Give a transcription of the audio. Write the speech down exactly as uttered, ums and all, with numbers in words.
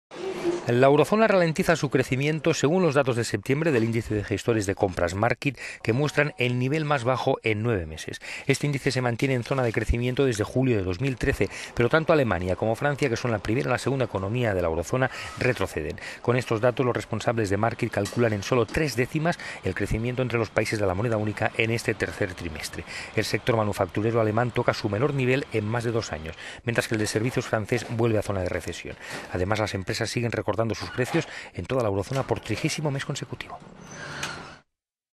La eurozona ralentiza su crecimiento según los datos de septiembre del índice de gestores de compras Markit, que muestran el nivel más bajo en nueve meses. Este índice se mantiene en zona de crecimiento desde julio de dos mil trece, pero tanto Alemania como Francia, que son la primera y la segunda economía de la eurozona, retroceden. Con estos datos, los responsables de Markit calculan en solo tres décimas el crecimiento entre los países de la moneda única en este tercer trimestre. El sector manufacturero alemán toca su menor nivel en más de dos años, mientras que el de servicios francés vuelve a zona de recesión. Además, las empresas siguen recortando sus precios en toda la eurozona por trigésimo mes consecutivo.